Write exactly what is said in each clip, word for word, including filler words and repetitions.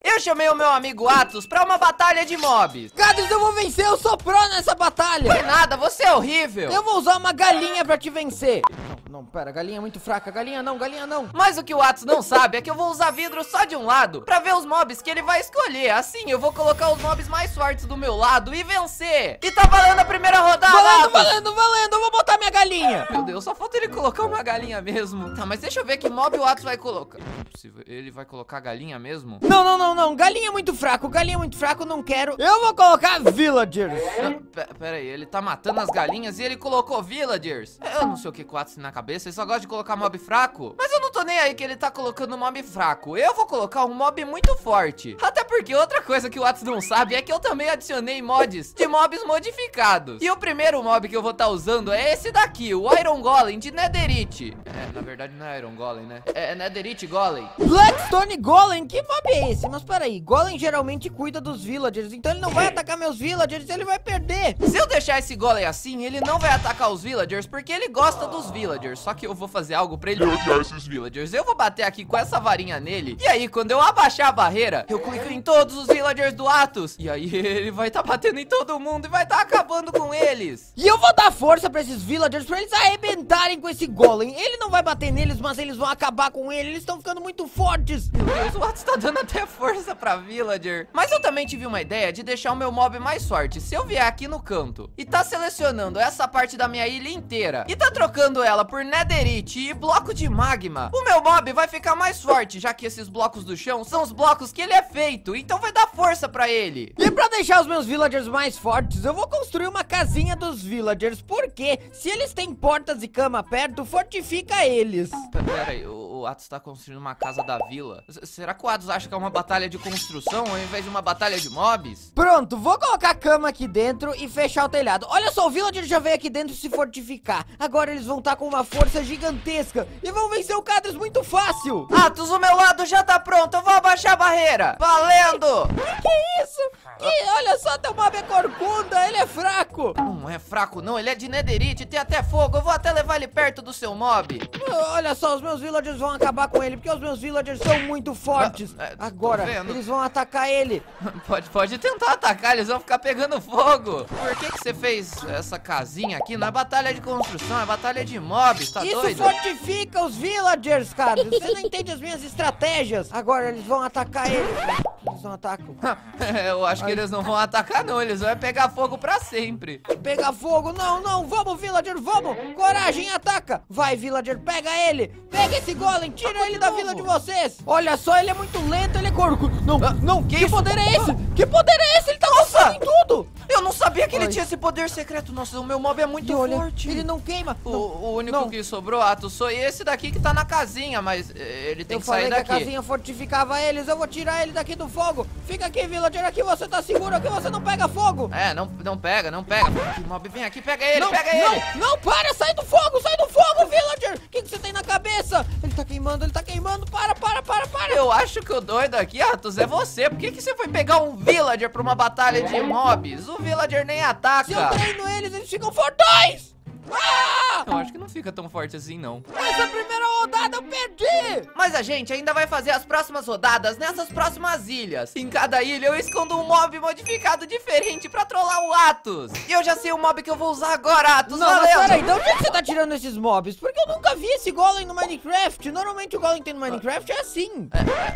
Eu chamei o meu amigo Atos pra uma batalha de mobs. Cadros, eu vou vencer, eu sou pro nessa batalha. Foi nada, você é horrível. Eu vou usar uma galinha pra te vencer. Não, não, pera, galinha é muito fraca, galinha não, galinha não. Mas o que o Atos não sabe é que eu vou usar vidro só de um lado pra ver os mobs que ele vai escolher. Assim eu vou colocar os mobs mais fortes do meu lado e vencer. E tá valendo a primeira rodada, Valendo, Atos. valendo, valendo, eu vou botar minha galinha. Meu Deus, só falta ele colocar uma galinha mesmo. Tá, mas deixa eu ver que mob o Atos vai colocar. Não é possível, ele vai colocar galinha mesmo? Não, não, não, não, galinha é muito fraco, galinha é muito fraco, não quero. Eu vou colocar villagers. Não, pe- pera aí, ele tá matando as galinhas e ele colocou villagers. Eu não sei o que com o Atos tem na cabeça, ele só gosta de colocar mob fraco. Mas eu não tô nem aí que ele tá colocando mob fraco. Eu vou colocar um mob muito forte. Até porque outra coisa que o Atos não sabe é que eu também adicionei mods de mobs modificados. E o primeiro mob que eu vou estar usando é esse daqui, o Iron Golem de Netherite. É, na verdade não é Iron Golem, né? É Netherite Golem. Blackstone Golem, que mob é esse? Mas peraí, Golem geralmente cuida dos villagers, então ele não vai atacar meus villagers, ele vai perder. Se eu deixar esse golem assim, ele não vai atacar os villagers, porque ele gosta dos villagers. Só que eu vou fazer algo pra ele odiar esses villagers. Eu vou bater aqui com essa varinha nele. E aí, quando eu abaixar a barreira, eu clico em todos os villagers do Atos. E aí ele vai tá batendo em todo mundo e vai tá acabando com eles. E eu vou dar força pra esses villagers, pra eles arrebentarem com esse Golem. Ele não vai bater neles, mas eles vão acabar com ele. Eles estão ficando muito fortes. Meu Deus, o Atos tá dando até força pra villager. Mas eu também tive uma ideia de deixar o meu mob mais forte. Se eu vier aqui no canto e tá selecionando essa parte da minha ilha inteira e tá trocando ela por netherite e bloco de magma, o meu mob vai ficar mais forte, já que esses blocos do chão são os blocos que ele é feito, então vai dar força pra ele. E pra deixar os meus villagers mais fortes, eu vou construir uma casinha dos villagers, porque se eles têm portas e cama perto, fortifica eles. Pera aí, o, o Atos tá construindo uma casa da vila. S- Será que o Atos acha que é uma batalha de construção ao invés de uma batalha de mobs? Pronto, vou colocar a cama aqui dentro e fechar o telhado. Olha só, o villager já veio aqui dentro se fortificar. Agora eles vão estar com uma força gigantesca e vão vencer o Cadros muito fácil. Atos, o meu lado já tá pronto, eu vou abaixar a barreira. Valendo! Que isso? Que, olha só, teu mob é corcunda, ele é fraco. Não é fraco não, ele é de netherite, tem até fogo, eu vou até levar ele perto do seu mob. Olha só, os meus villagers vão acabar com ele, porque os meus villagers são muito fortes. Ah, é, tô Agora, vendo. eles vão atacar ele. Pode, pode tentar atacar, eles vão ficar pegando fogo. Por que que você fez essa casinha aqui? Não é batalha de construção, é batalha de mobs, tá Isso doido? fortifica os villagers, cara. Você não entende as minhas estratégias. Agora eles vão atacar ele. Eles não atacam. Eu acho que eles não vão atacar não, eles vão pegar fogo pra sempre. Pega fogo, não, não, vamos, villager, vamos. Coragem, ataca. Vai, villager, pega ele. Pega esse golem, tira ele da vila de vocês. Olha só, ele é muito lento, ele é corco. Não, Ah, não, que que, isso? poder é esse? Que poder é esse? Ele tá Nossa! avançando em tudo. Eu não sabia que ele Ai. tinha esse poder secreto. Nossa, o meu mob é muito E olha, forte. ele não queima. O, Não, o único não. que sobrou, Atos, foi esse daqui que tá na casinha, mas eh, ele tem Eu que falei sair que a daqui. casinha fortificava eles, eu vou tirar ele daqui do fogo. Fica aqui, villager, aqui você tá seguro, aqui você não pega fogo. É, não, não pega, não pega. Aqui, mob, vem aqui, pega ele, não, pega não, ele. não, para, sai do fogo, sai do fogo, villager. O que, que você tem na cabeça? Ele tá queimando, ele tá queimando, para, para, para, para. Eu acho que o doido aqui, Atos, é você. Por que que você foi pegar um villager pra uma batalha de mobs? O villager nem ataca. Se eu treino eles, eles ficam fortões. Ah! Eu acho que não fica tão forte assim, não. Essa primeira rodada eu perdi. Mas a gente ainda vai fazer as próximas rodadas nessas próximas ilhas. Em cada ilha eu escondo um mob modificado diferente pra trollar o Atos. E eu já sei o mob que eu vou usar agora, Atos. Não, mas valendo. peraí, de onde é que você tá tirando esses mobs? Porque eu nunca vi esse golem no Minecraft. Normalmente o golem que tem no Minecraft é assim.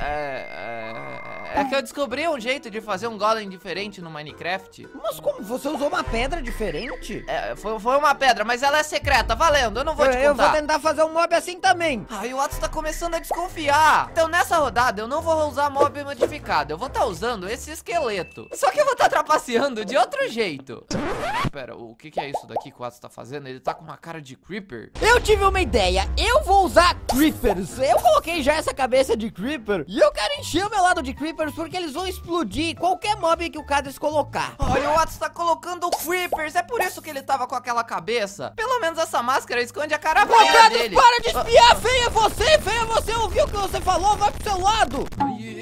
É, é, é que eu descobri um jeito de fazer um golem diferente no Minecraft. Mas como? Você usou uma pedra diferente? É, foi, foi uma pedra, mas ela é secreta, valendo, eu não vou eu, te eu vou contar. tentar fazer um mob assim também. Ai, o Atos tá começando a desconfiar. Então nessa rodada eu não vou usar mob modificado, eu vou estar usando esse esqueleto. Só que eu vou estar trapaceando de outro jeito. Pera, o que que é isso daqui que o Atos tá fazendo? Ele tá com uma cara de creeper. Eu tive uma ideia, eu vou usar creepers. Eu coloquei já essa cabeça de creeper e eu quero encher o meu lado de creepers porque eles vão explodir qualquer mob que o Cadros colocar. Olha, o Atos tá colocando creepers, é por isso que ele tava com aquela cabeça. Pelo menos essa máscara esconde a cara Ô, feia Cadros, dele. para de espiar, feia você, feia você, ouviu o que você falou, vai pro seu lado. Ai,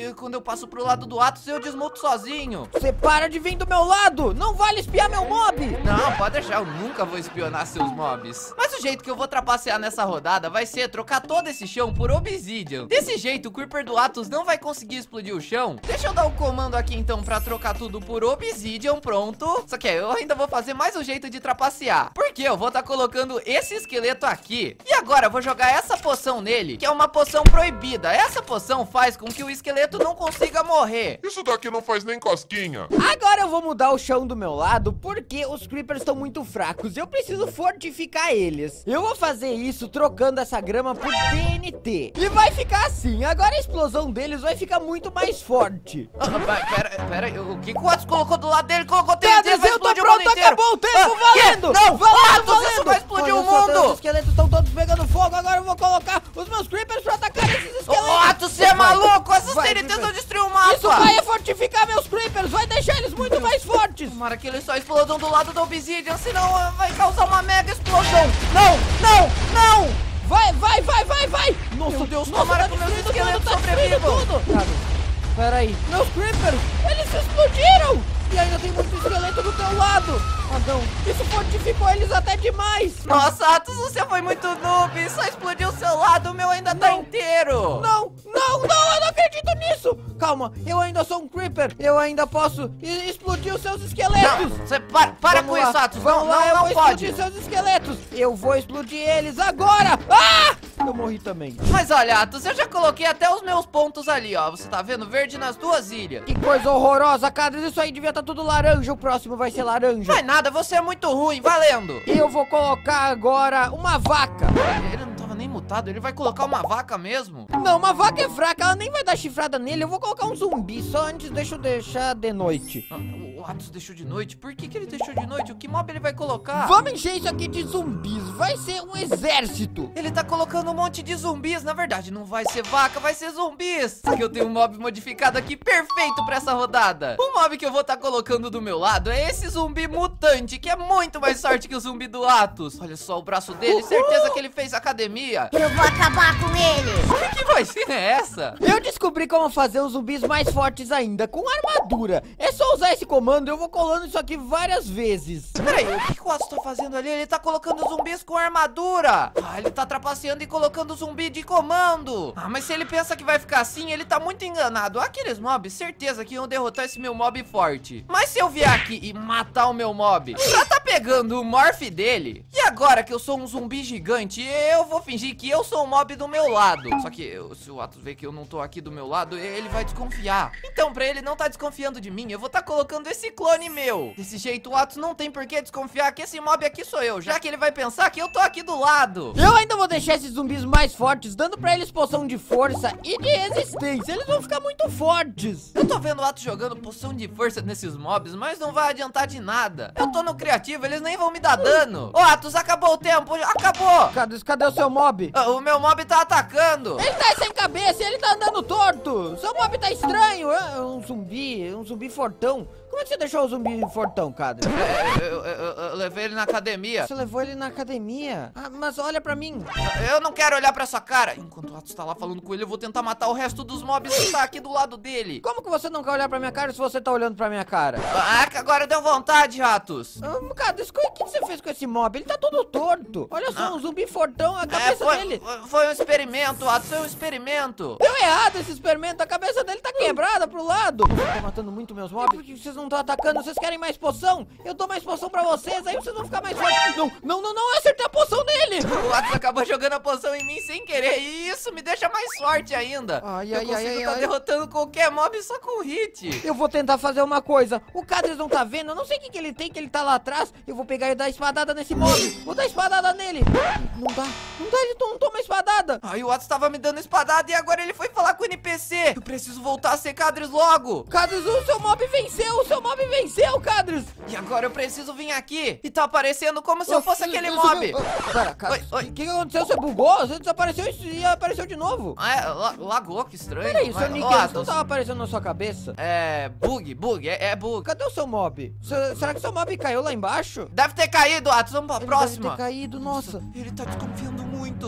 que quando eu passo pro lado do Atos, eu desmuto sozinho. Você para de vir do meu lado! Não vale espiar meu mob! Não, pode deixar, eu nunca vou espionar seus mobs. Mas o jeito que eu vou trapacear nessa rodada vai ser trocar todo esse chão por obsidian. Desse jeito, o Creeper do Atos não vai conseguir explodir o chão. Deixa eu dar um comando aqui então pra trocar tudo por obsidian, pronto. Só que eu ainda vou fazer mais um jeito de trapacear. Porque eu vou estar tá colocando esse esqueleto aqui. E agora eu vou jogar essa poção nele, que é uma poção proibida. Essa poção faz com que o esqueleto não consiga morrer. Isso daqui não faz nem cosquinha. Agora eu vou mudar o chão do meu lado, porque os creepers estão muito fracos. Eu preciso fortificar eles. Eu vou fazer isso trocando essa grama por T N T. E vai ficar assim. Agora a explosão deles vai ficar muito mais forte. Ah, pera, pera, o que o Atos colocou do lado dele? Colocou T N T, vai eu tô explodir o pronto, mundo inteiro. acabou o tempo, Ah, valendo! que? Não, valendo, Atos, valendo! isso vai explodir Olha o só, mundo. Os esqueletos estão todos pegando fogo. Agora eu vou colocar os meus creepers pra atacar esses esqueletos. Ô, Atos, você é Vai, maluco? Essas vai, T N Ts vai. vão destruir o mapa. Isso vai fortificar meus creepers, vai deixar eles muito mais fortes. Tomara que eles só explodam do lado do obsidian, senão ah, vai causar uma mega explosão. Não, não, não! Vai, vai, vai, vai, vai! Nossa, Meu Deus, nossa, tomara tá que meus destruindo esqueletos tudo, tá destruindo sobrevivam. tudo. Cara, peraí, meus creepers, eles explodiram! E ainda tem muito esqueleto do teu lado. Ah, não, isso fortificou eles até demais. Nossa, Atos, você foi muito noob. Só explodiu o seu lado, o meu ainda tá Não. inteiro. Não, não, não, eu não acredito nisso. Calma, eu ainda sou um creeper. Eu ainda posso e- explodir os seus esqueletos. Não, você para, para Vamos com lá, isso, Atos. Vamos Não, lá, não, eu não vou pode. explodir seus esqueletos. Eu vou explodir eles agora. Ah! Eu morri também. Mas olha, Atos, eu já coloquei até os meus pontos ali, ó. Você tá vendo? Verde nas duas ilhas. Que coisa horrorosa, Cadras. Isso aí devia estar tudo laranja. O próximo vai ser laranja. Vai nada, você é muito ruim, valendo. Eu vou colocar agora uma vaca. Ele não tava nem mutado, ele vai colocar uma vaca mesmo? Não, uma vaca é fraca, ela nem vai dar chifrada nele. Eu vou colocar um zumbi, só antes deixa eu deixar de noite. Ah, o Atos deixou de noite? Por que que ele deixou de noite? O que mob ele vai colocar? Vamos encher isso aqui de zumbis, vai ser um exército. Ele tá colocando um monte de zumbis. Na verdade, não vai ser vaca, vai ser zumbis. Só que eu tenho um mob modificado aqui perfeito pra essa rodada. O mob que eu vou tá colocando do meu lado é esse zumbi mutante, que é muito mais forte que o zumbi do Atos. Olha só o braço dele, certeza que ele fez academia. Eu vou acabar com ele. Que vacina é essa? Eu descobri como fazer os zumbis mais fortes ainda, com armadura. É só usar esse comando, eu vou colando isso aqui várias vezes. Peraí, o que, que o Atos tá fazendo ali? Ele tá colocando zumbis com armadura. Ah, ele tá trapaceando e colocando zumbi de comando. Ah, mas se ele pensa que vai ficar assim, ele tá muito enganado. Aqueles mobs, certeza que iam derrotar esse meu mob forte. Mas se eu vier aqui e matar o meu mob, já tá pegando o morph dele. E agora que eu sou um zumbi gigante, eu vou fingir que eu sou um mob do meu lado. Só que eu, se o Atos ver que eu não tô aqui do meu lado, ele vai desconfiar. Então, pra ele não tá desconfiando de mim, eu vou tá colocando esse clone meu. Desse jeito, o Atos não tem por que desconfiar que esse mob aqui sou eu, já que ele vai pensar que eu tô aqui do lado. Eu ainda vou deixar esses zumbis mais fortes, dando pra eles poção de força e de resistência. Eles vão ficar muito fortes. Eu tô vendo o Atos jogando poção de força nesses mobs, mas não vai adiantar de nada. Eu tô no criativo, eles nem vão me dar dano. Ô, Atos, acabou o tempo, acabou. Cadê, cadê o seu mob? Ah, o meu mob tá atacando. Ele tá sem cabeça e ele tá andando torto. Seu mob tá estranho. É um zumbi, um zumbi fortão. Como é que você deixou o zumbi fortão, Cadra? É, eu, eu- eu- eu levei ele na academia. Você levou ele na academia. Ah, mas olha pra mim. Eu não quero olhar pra sua cara. Enquanto o Atos tá lá falando com ele, eu vou tentar matar o resto dos mobs que tá aqui do lado dele. Como que você não quer olhar pra minha cara se você tá olhando pra minha cara? Ah, que agora deu vontade, Atos. Ah, Cadra, o que que você fez com esse mob? Ele tá todo torto. Olha só, Ah. um zumbi fortão, a É, cabeça foi, dele. foi um experimento, Atos, foi um experimento. Deu errado esse experimento, a cabeça dele tá quebrada pro lado. Você tá matando muito meus mobs? Por que vocês não estão atacando? Vocês querem mais poção? Eu dou mais poção pra vocês, aí vocês vão ficar mais fortes. Não, não, não, não, eu acertei a poção nele. O Atos acabou jogando a poção em mim sem querer, e isso me deixa mais forte ainda. Ai, eu ai, consigo ai, tá ai. derrotando qualquer mob só com hit. Eu vou tentar fazer uma coisa. O Cadres não tá vendo, eu não sei o que, que ele tem, que ele tá lá atrás. Eu vou pegar e dar espadada nesse mob. Vou dar espadada nele. Não dá, não dá, ele não toma espadada. Aí o Atos tava me dando espadada e agora ele foi falar com o N P C. Eu preciso voltar a ser Cadres logo. Cadres, o seu mob venceu, o seu mob venceu, Cadres. E agora eu preciso vir aqui. E tá aparecendo como se eu fosse aquele mob. Pera, Cadres, Oi, oi. o que, que aconteceu? Você bugou? Você desapareceu e apareceu de novo. Ah, é, la- lagou, que estranho. Peraí, Vai, seu ô, Nick, não Atos. tava aparecendo na sua cabeça? É, bug, bug, é, é bug. Cadê o seu mob? Se- será que seu mob caiu lá embaixo? Deve ter caído, Atos. Vamos pra Ele próxima. deve ter caído, nossa. Ele tá desconfiando muito.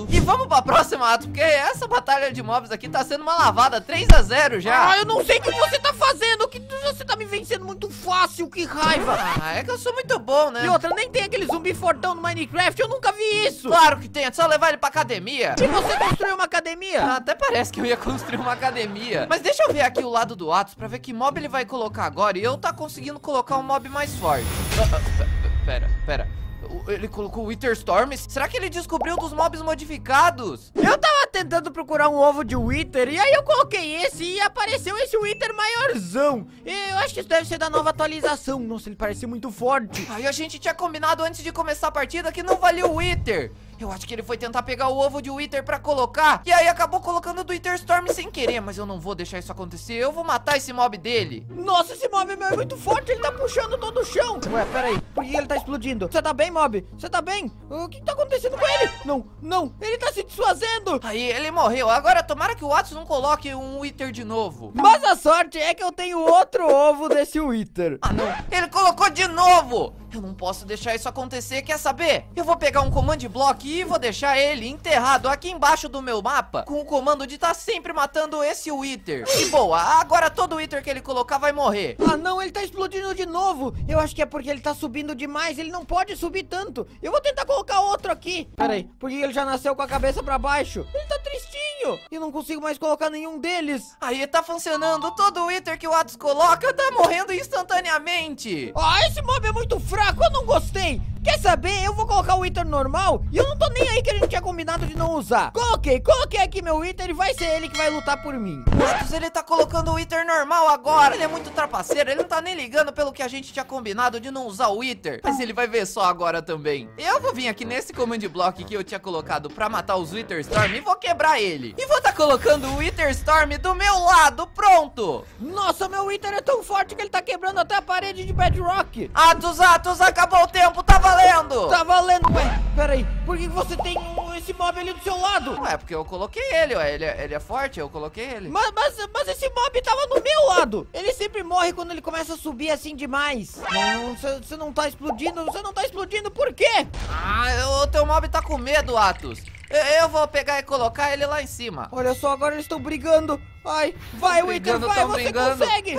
E vamos pra próxima, Atos, porque essa batalha de mobs aqui tá sendo uma lavada, três a zero já. Ah, eu não sei o que você tá fazendo, que você tá me vencendo muito fácil, que raiva. Ah, é que eu sou muito bom, né? E outra, nem tem aquele zumbi fortão no Minecraft, eu nunca vi isso. Claro que tem, é só levar ele pra academia. E você construiu uma academia? Ah, até parece que eu ia construir uma academia. Mas deixa eu ver aqui o lado do Atos pra ver que mob ele vai colocar agora. E eu tá conseguindo colocar um mob mais forte. Ah, ah, pera, pera. Ele colocou o Wither Storm? Será que ele descobriu dos mobs modificados? Eu tava tentando procurar um ovo de Wither e aí eu coloquei esse e apareceu esse Wither maiorzão. Eu acho que isso deve ser da nova atualização. Nossa, ele parece muito forte. Aí a gente tinha combinado antes de começar a partida que não valia o Wither. Eu acho que ele foi tentar pegar o ovo de Wither pra colocar e aí acabou colocando do Wither Storm sem querer. Mas eu não vou deixar isso acontecer, eu vou matar esse mob dele. Nossa, esse mob é muito forte, ele tá puxando todo o chão. Ué, peraí, por que ele tá explodindo? Você tá bem, mob? Você tá bem? O que tá acontecendo com ele? Não, não, ele tá se desfazendo. Aí ele morreu, agora tomara que o Atos não coloque um Wither de novo. Mas a sorte é que eu tenho outro ovo desse Wither. Ah não, ele colocou de novo. Eu não posso deixar isso acontecer, quer saber? Eu vou pegar um command block e vou deixar ele enterrado aqui embaixo do meu mapa com o comando de estar sempre matando esse Wither. E boa, agora todo Wither que ele colocar vai morrer. Ah não, ele tá explodindo de novo. Eu acho que é porque ele tá subindo demais, ele não pode subir tanto. Eu vou tentar colocar outro aqui. Peraí, porque ele já nasceu com a cabeça pra baixo. Ele tá tristinho. Eu não consigo mais colocar nenhum deles. Aí tá funcionando, todo Wither que o Atos coloca tá morrendo instantaneamente. Ah, esse mob é muito fraco, eu não gostei. Quer saber? Eu vou colocar o Wither normal e eu não tô nem aí que a gente tinha combinado de não usar. Coloquei, coloquei aqui meu Wither e vai ser ele que vai lutar por mim. O Atos, ele tá colocando o Wither normal agora. Ele é muito trapaceiro, ele não tá nem ligando pelo que a gente tinha combinado de não usar o Wither. Mas ele vai ver só agora também. Eu vou vir aqui nesse command block que eu tinha colocado pra matar os Wither Storm e vou quebrar ele. E vou tá colocando o Wither Storm do meu lado, pronto. Nossa, meu Wither é tão forte que ele tá quebrando até a parede de Bedrock. Atos, Atos, acabou o tempo, tá valendo. Tá valendo, ué. Peraí, por que você tem um, esse mob ali do seu lado? Ué, porque eu coloquei ele, ué. Ele é, ele é forte, eu coloquei ele. Mas, mas, mas esse mob tava no meu lado. Ele sempre morre quando ele começa a subir assim demais. Não, você não tá explodindo, você não tá explodindo, por quê? Ah, o teu mob tá com medo, Atos. Eu, eu vou pegar e colocar ele lá em cima. Olha só, agora eles estão brigando. Ai, vai, Wither, vai, você brigando. consegue.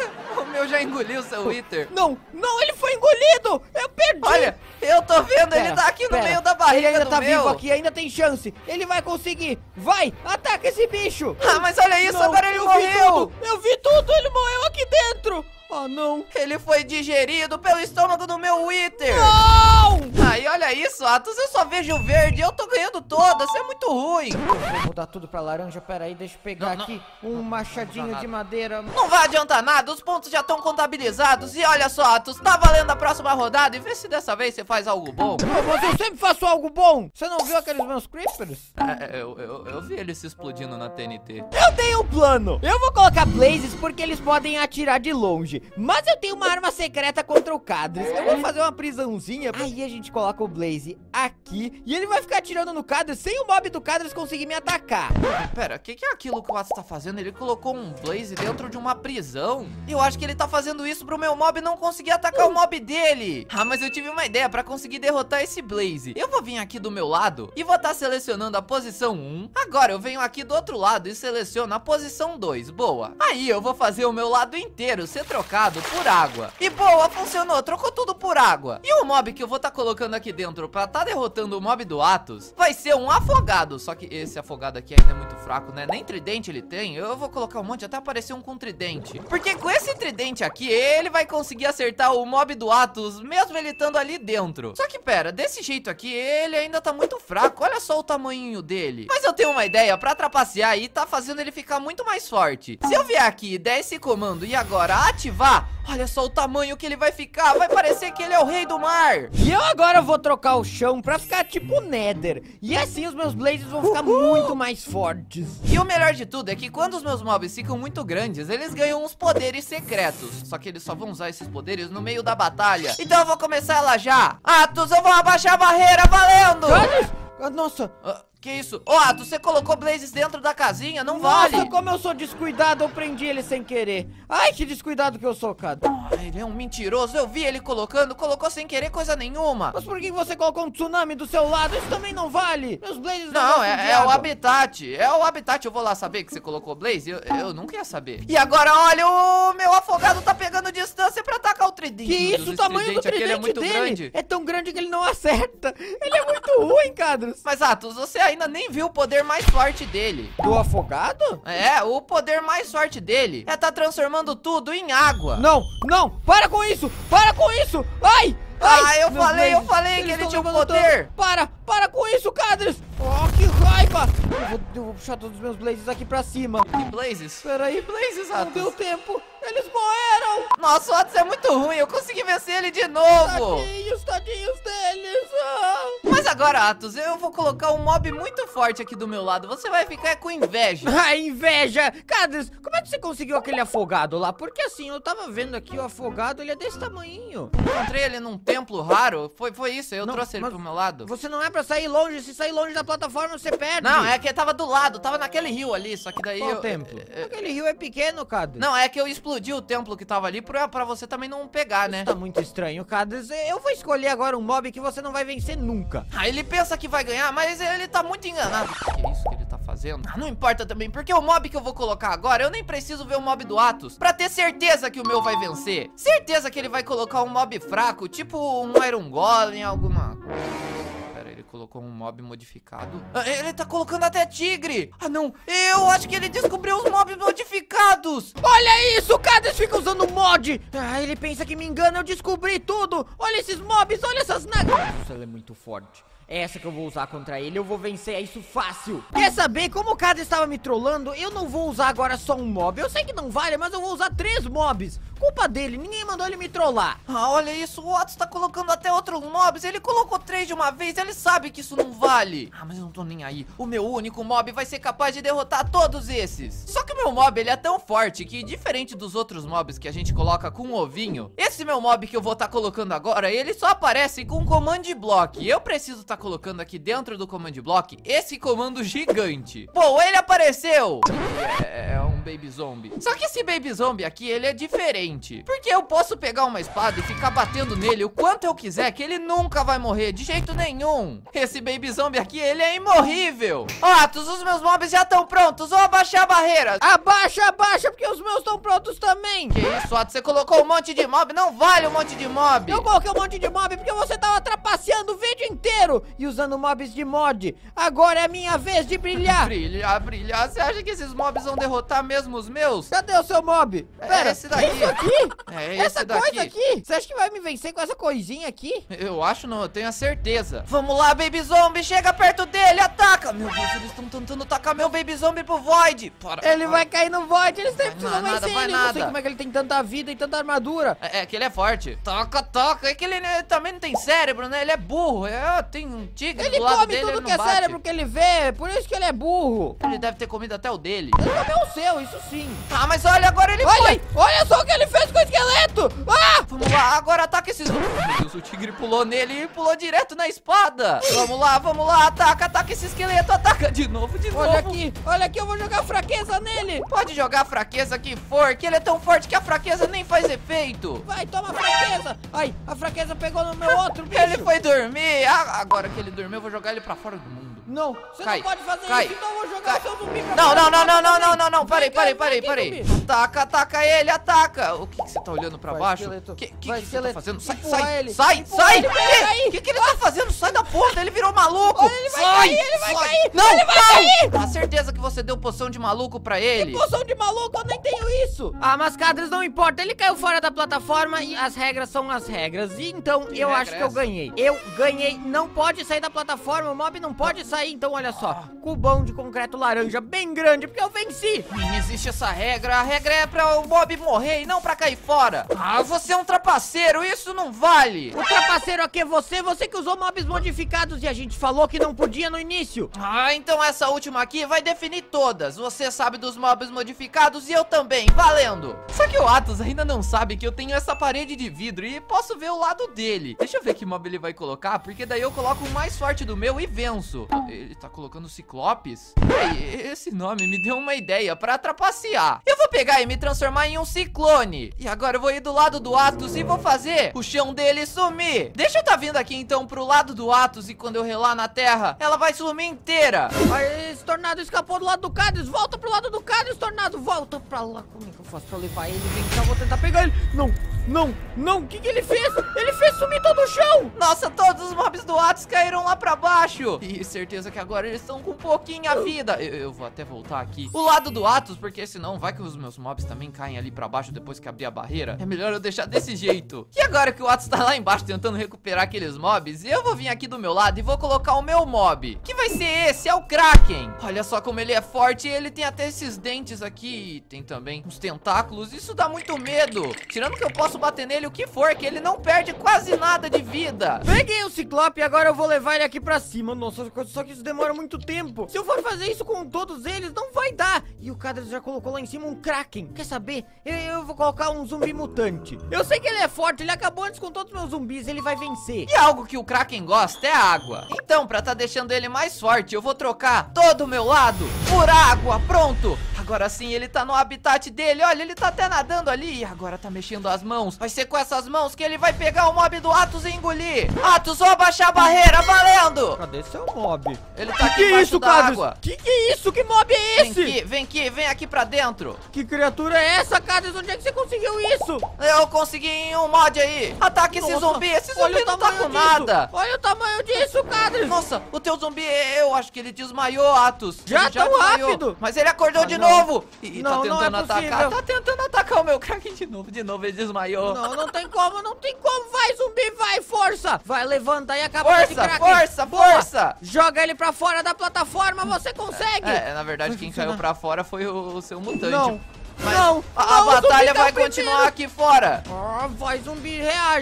O meu já engoliu seu Wither. Não, não, ele foi engolido. Eu perdi. Olha, eu tô vendo, Pera, ele tá aqui no pera. meio da barriga Ele ainda do tá meu. vivo aqui, ainda tem chance. Ele vai conseguir. Vai, ataca esse bicho. Ah, mas olha isso, Não, agora ele eu morreu. Vi tudo, eu vi tudo, ele morreu aqui dentro. Ah, não. Ele foi digerido pelo estômago do meu Wither. Não! Aí, olha isso, Atos, eu só vejo verde, eu tô ganhando todas, isso é muito ruim. Eu vou mudar tudo pra laranja, peraí, deixa eu pegar Não, aqui não, um não, machadinho não de madeira. Não vai adiantar nada, os pontos já estão contabilizados. E olha só, Atos, tá valendo a próxima rodada e vê se dessa vez você faz algo bom. Mas eu sempre faço algo bom. Você não viu aqueles meus creepers? É, eu, eu, eu vi ele se explodindo na T N T. Eu tenho um plano. Eu vou colocar blazes porque eles podem atirar de longe. Mas eu tenho uma arma secreta contra o Cadres. Eu vou fazer uma prisãozinha. Aí a gente coloca o blaze aqui e ele vai ficar atirando no Cadres sem o mob do Cadres conseguir me atacar. Pera, o que, que é aquilo que o Atos tá fazendo? Ele colocou um blaze dentro de uma prisão. Eu acho que ele tá fazendo isso pro meu mob não conseguir atacar o mob dele. Ah, mas eu tive uma ideia pra conseguir derrotar esse blaze. Eu vou vir aqui do meu lado e vou estar selecionando a posição um. Agora eu venho aqui do outro lado e seleciono a posição dois. Boa. Aí eu vou fazer o meu lado inteiro ser trocado por água. E boa, funcionou, trocou tudo por água. E o mob que eu vou estar colocando aqui dentro pra estar derrotando o mob do Atos vai ser um afogado. Só que esse afogado aqui ainda é muito fraco, né? Nem tridente ele tem. Eu vou colocar um monte até aparecer um com tridente. Porque com esse tridente aqui, ele vai conseguir acertar o mob do Atos, mesmo ele estando ali dentro. Só que pera, desse jeito aqui, ele ainda tá muito fraco. Olha só o tamanho dele. Mas eu tenho uma ideia pra trapacear e tá fazendo ele ficar muito mais forte. Se eu vier aqui e der esse comando e agora ativar, olha só o tamanho que ele vai ficar. Vai parecer que ele é o rei do mar. E eu agora vou trocar o chão pra ficar tipo Nether. E assim os meus blazes vão ficar muito mais fortes. E o melhor de tudo é que quando os meus mobs ficam muito grandes, eles ganham uns poderes secretos. Só que eles só vão usar esses poderes no meio da batalha. Então eu vou começar ela já. Atos, eu vou abaixar a barreira, valendo! Cadres, Ah, nossa. Ah, que isso? Ô, Atos, você colocou Blazes dentro da casinha? Não Nossa, vale. como eu sou descuidado, eu prendi ele sem querer. Ai, que descuidado que eu sou, cara. Ah, ele é um mentiroso. Eu vi ele colocando. Colocou sem querer coisa nenhuma. Mas por que você colocou um tsunami do seu lado? Isso também não vale. Meus Blazes não Não, gostam de é, é o água. habitat. É o habitat. Eu vou lá saber que você colocou Blaze. Eu, eu nunca ia saber. E agora, olha, o meu afogado tá pegando distância pra atacar o tridente. Que Meu isso, Deus, o esse tamanho do tridente aqui, tridente ele é muito dele grande. é tão grande que ele não acerta. Ele é muito ruim, Cadros. Mas, Atos, você ainda nem viu o poder mais forte dele. Do afogado? É, o poder mais forte dele é tá transformando tudo em água. Não, não, para com isso, para com isso. Ai, ai. Ah, eu meus falei, eu Blazes, falei que eles ele estão tinha um levando poder. tanto. Para, para com isso, Cadros. Oh, que raiva. Eu vou, eu vou puxar todos os meus Blazes aqui pra cima. Que Blazes? Peraí, Blazes, não Atos. deu tempo. Eles morreram. Nossa, o Atos é muito ruim. Eu consegui vencer ele de novo. Tadinhos, tadinhos deles. Ah. Mas agora, Atos, eu vou colocar um mob muito forte aqui do meu lado. Você vai ficar com inveja. Ah, inveja! Cadros, como é que você conseguiu aquele afogado lá? Porque assim, eu tava vendo aqui o afogado, ele é desse tamanhinho. Encontrei ele num templo raro. Foi, foi isso, eu Não, trouxe ele mas pro meu lado. Você não é pra sair longe, se sair longe da plataforma você perde. Não, é que tava do lado, tava naquele rio ali, só que daí Qual eu... templo? é- é- Aquele rio é pequeno, Cadros. Não, é que eu explodi o templo que tava ali pra, pra você também não pegar, né? Tá muito estranho, Cadros. Eu vou escolher agora um mob que você não vai vencer nunca. Ah, ele pensa que vai ganhar, mas ele tá muito enganado. O que é isso que ele tá fazendo? Ah, não importa também, porque o mob que eu vou colocar agora, eu nem preciso ver o mob do Atos pra ter certeza que o meu vai vencer. Certeza que ele vai colocar um mob fraco, tipo um Iron Golem, alguma... Pera, ele colocou um mob modificado. Ah, ele tá colocando até tigre. Ah, não, eu acho que ele descobriu os mobs modificados. Olha isso, o Cadros fica usando mod. Ah, ele pensa que me engana, eu descobri tudo. Olha esses mobs, olha essas nagas. Nossa, ela é muito forte. É essa que eu vou usar contra ele, eu vou vencer, é isso fácil. Quer saber, como o Cadros estava me trollando, eu não vou usar agora só um mob. Eu sei que não vale, mas eu vou usar três mobs. Culpa dele, ninguém mandou ele me trollar. Ah, olha isso, o Atos tá colocando até outros mobs. Ele colocou três de uma vez, ele sabe que isso não vale. Ah, mas eu não tô nem aí. O meu único mob vai ser capaz de derrotar todos esses. Só que o meu mob, ele é tão forte que, diferente dos outros mobs que a gente coloca com um ovinho, esse meu mob que eu vou tá colocando agora, ele só aparece com um command block. Eu preciso tá colocando aqui dentro do command block esse comando gigante. Pô, ele apareceu. É, é um baby zombie. Só que esse baby zombie aqui, ele é diferente. Porque eu posso pegar uma espada e ficar batendo nele o quanto eu quiser, que ele nunca vai morrer, de jeito nenhum. Esse baby zombie aqui, ele é imorrível. Ó, Atos, os meus mobs já estão prontos. Vou abaixar a barreira. Abaixa, abaixa, porque os meus estão prontos também. Que isso, Atos? Você colocou um monte de mob? Não vale um monte de mob. Eu coloquei um monte de mob porque você tava trapaceando o vídeo inteiro e usando mobs de mod. Agora é minha vez de brilhar. Brilhar, brilhar. Você acha que esses mobs vão derrotar mesmo os meus? Cadê o seu mob? É esse daqui. Isso aqui? É Essa esse daqui. coisa aqui? Você acha que vai me vencer com essa coisinha aqui? Eu acho não, eu tenho a certeza. Vamos lá, Baby Zombie, chega perto dele, ataca. Meu Deus, eles estão tentando tacar meu Baby Zombie pro Void. Para, Ele para. vai cair no Void, eles têm Vai precisam nada, vencer vai ele. Eu não sei nada. como é que ele tem tanta vida e tanta armadura. É, é que ele é forte. Toca, toca. É que ele né, também não tem cérebro, né? Ele é burro. É, tem um tigre Ele do lado come dele, tudo ele que não é bate. cérebro que ele vê, por isso que ele é burro. Ele deve ter comido até o dele. Ele comeu o seu, isso sim. Ah, mas olha, agora ele Olha, foi. olha só o que ele fez com o esqueleto. Ah! Vamos lá, agora ataca esses... Meu Deus, o tigre pulou nele e pulou direto na espada. Vamos lá, vamos lá, ataca, ataca esse esqueleto, ataca de novo, de Olha novo. aqui, olha aqui, eu vou jogar fraqueza nele. Pode jogar a fraqueza que for, que ele é tão forte que a fraqueza nem faz efeito. Vai, toma fraqueza. Ai, a fraqueza pegou no meu outro bicho. Ele foi dormir. Ah, agora que ele dormiu, eu vou jogar ele pra fora do mundo. Não, você Cai, não pode fazer cai, isso, então eu vou jogar cai. o seu zumbi pra Não, fora não, do não, mapa não, não, também. não, não, não, parei, Vai, parei, cai, parei, vai, parei. zumbi. Ataca, ataca ele, ataca. O que que você tá olhando pra Vai, baixo? esqueleto. O que, que, Vai, que você tá esqueleto. fazendo? Sai, Empurra sai, ele. sai, Empurra sai. ele pra ele cair. O que que ele tá fazendo? Sai da porta, ele virou maluco. Olha, ele vai sai, cair, ele vai sai. cair, Não, ele vai não. cair. Tá certeza que você deu poção de maluco pra ele? Poção de maluco, eu nem tenho isso. Ah, mas Cadros, não importa, ele caiu fora da plataforma e as regras são as regras. E então, Que eu regra acho é que eu essa? ganhei. Eu ganhei, não pode sair da plataforma, o mob não pode sair. sair, então olha só. Cubão de concreto laranja bem grande, porque eu venci. Não existe essa regra, a regra é pra o mob morrer e não pra cair fora. Ah, você é um trapaceiro, isso não vale. O trapaceiro aqui é você, você que usou mobs modificados e a gente falou que não podia no início. Ah, então essa última aqui vai definir todas. Você sabe dos mobs modificados e eu também, valendo. Só que o Atos ainda não sabe que eu tenho essa parede de vidro e posso ver o lado dele. Deixa eu ver que mob ele vai colocar, porque daí eu coloco o mais forte do meu e venço. Ele tá colocando Ciclopes? Ei, esse nome me deu uma ideia pra trapacear. Eu vou pegar e me transformar em um ciclone. E agora eu vou ir do lado do Atos e vou fazer o chão dele sumir. Deixa eu tá vindo aqui então pro lado do Atos e quando eu relar na terra, ela vai sumir inteira. Mas esse Tornado escapou do lado do Cadres, volta pro lado do Cadres, Tornado, volta pra lá. Como é que eu faço pra levar ele? Vem cá, vou tentar pegar ele. Não, não, não, o que que ele fez? Ele fez sumir todo o chão. Nossa, todos os mobs do Atos caíram lá pra baixo. E certeza que agora eles estão com pouquinha vida. Eu, eu vou até voltar aqui. O lado do Atos, porque senão vai que os meus mobs também caem ali pra baixo depois que abrir a barreira. É melhor eu deixar desse jeito. E agora que o Atos tá lá embaixo tentando recuperar aqueles mobs, eu vou vir aqui do meu lado e vou colocar o meu mob. Que vai ser esse, é o Kraken. Olha só como ele é forte, ele tem até esses dentes aqui. Tem também uns tentáculos, isso dá muito medo. Tirando que eu posso bater nele o que for, que ele não perde quase nada de vida. Peguei o Ciclope e agora eu vou levar ele aqui pra cima. Nossa, só que isso demora muito tempo. Se eu for fazer isso com todos eles, não vai dar. E o Cadres já colocou lá em cima um Kraken. Quer saber? Eu, eu vou colocar um zumbi mutante. Eu sei que ele é forte, ele acabou antes com todos os meus zumbis, ele vai vencer. E algo que o Kraken gosta é água. Então, pra tá deixando ele mais forte, eu vou trocar todo o meu lado por água. Pronto. Agora sim, ele tá no habitat dele. Olha, ele tá até nadando ali. E agora tá mexendo as mãos. Vai ser com essas mãos que ele vai pegar o mob do Atos e engolir. Atos, vou abaixar a barreira, valendo. Cadê seu mob? Ele tá aqui que embaixo isso, da Cadres? água. Que que é isso? Que mob é Vem esse? aqui, vem aqui, vem aqui pra dentro. Que criatura é essa, Cadres? Onde é que você conseguiu isso? Eu consegui em um mod aí. Ataque esse Nossa, zumbi, esse olha zumbi o não tá tamanho com disso. nada. Olha o tamanho disso, Cadres. Nossa, o teu zumbi, eu acho que ele desmaiou, Atos. Já Ele tão desmaiou. rápido? Mas ele acordou Ah, de não. novo. E Não, tá não tentando é atacar, possível. tá tentando atacar o meu Kraken de novo. De novo ele desmaiou. Não, não tem como, não tem como. Vai, zumbi, vai, força. Vai, levanta e acaba com esse Força, Kraken. força, Boa. força. Joga ele pra fora da plataforma, você consegue. É, na verdade Vai quem funcionar. caiu pra fora foi o, o seu mutante. Não, Mas não, a, a não, o batalha zumbi vai caiu continuar primeiro. aqui fora. Ah, vai, zumbi,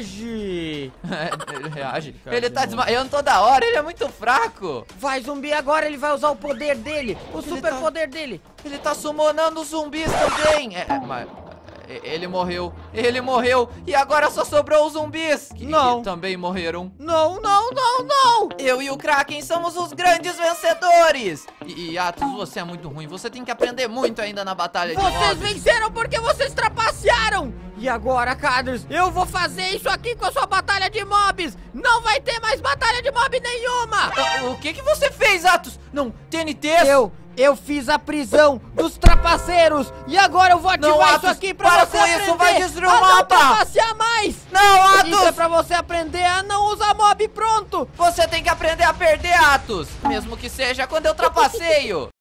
reage. É, ele reage. Cara, Ele tá de novo. desmaiando toda hora, ele é muito fraco. Vai, zumbi, agora ele vai usar o poder dele. O super tá- poder dele. Ele tá summonando os zumbis também. É, mas é, ele morreu. Ele morreu. E agora só sobrou os zumbis. Que, Não. que também morreram. Não, não, não, não. Eu e o Kraken somos os grandes vencedores. E, e Atos, você é muito ruim. Você tem que aprender muito ainda na batalha de Vocês mobs. venceram porque vocês trapacearam. E agora, Cadres, eu vou fazer isso aqui com a sua batalha de mobs. Não vai ter mais batalha de mob nenhuma. Ah, O que que você fez, Atos? Não, T N Ts? Eu, eu fiz a prisão dos trapaceiros. E agora eu vou ativar Não, isso Atos, aqui pra para você com isso, aprender vai destruir o a não mapa. trapacear mais. Não, Isso é Atos! pra você aprender a não usar mob pronto. Você tem que aprender a perder, Atos. Mesmo que seja quando eu trapaceio.